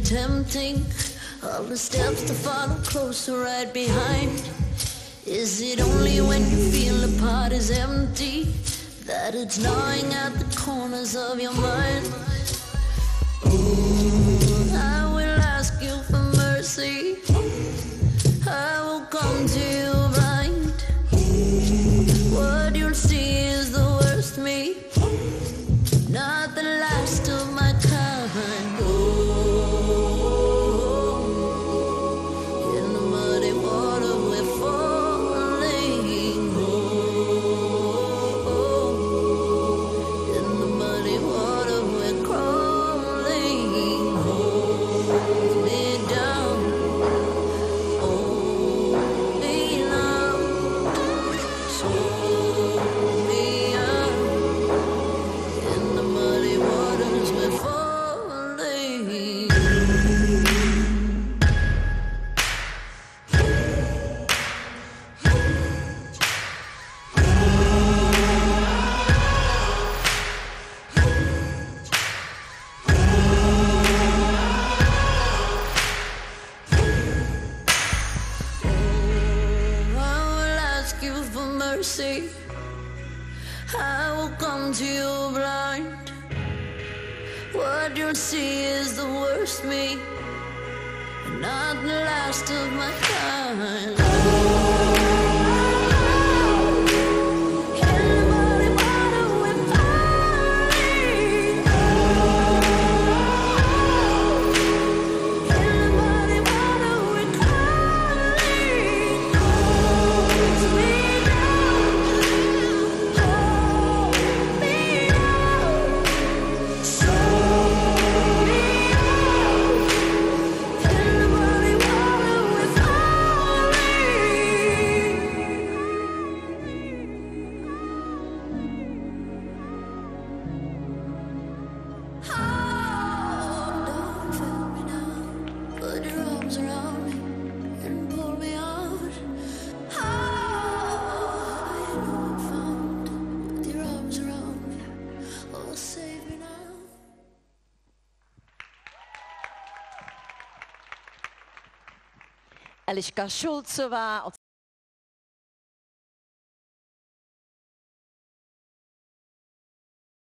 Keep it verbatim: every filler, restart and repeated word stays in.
tempting? All the steps to follow closer right behind. Is it only when you feel the pot is empty that it's gnawing at the corners of your mind? I will ask you for mercy. I will come to you blind. What you'll see is the worst me, not the last of my kind. In the muddy water we're falling. In the muddy water we're crawling. Hold me down. Hold me now. Slow me out. In the muddy waters we're falling. I will ask you for mercy. I will come to you blind. What you'll see is the worst me, not the last of my kind. In the muddy water we're falling. In the muddy water we're crawling. Hold me down. Hold me out. Slow me out. In the muddy water we're falling. Oh, don't fail me now. Put your arms around me and pull me out. Oh, I know I'm found. Put your arms around me. Oh, save me now. Eliška Šulcová od